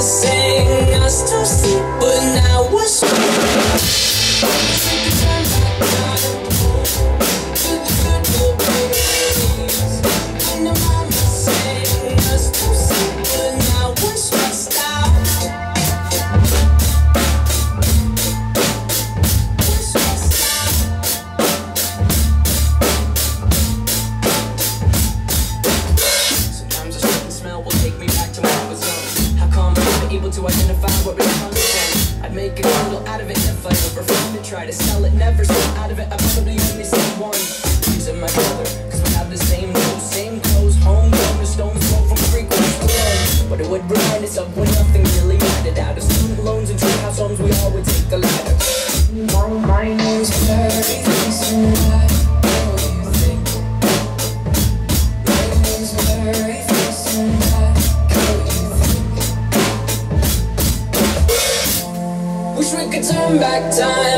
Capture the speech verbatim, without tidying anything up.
saying us to sleep, but now we're so to identify what really comes from. I'd make a candle out of it if I ever found it. Try to sell it, never sell out of it. I probably only sell one. He's in my brother, cause we have the same nose, same clothes, homegrown, the stones thrown from creek alone. But it would remind us of when nothing really mattered. Out of student loans and treehouse homes, we all would take the ladder. My, my name's Clarice, and I know you think. My name's Clarice, and I wish we could turn back time.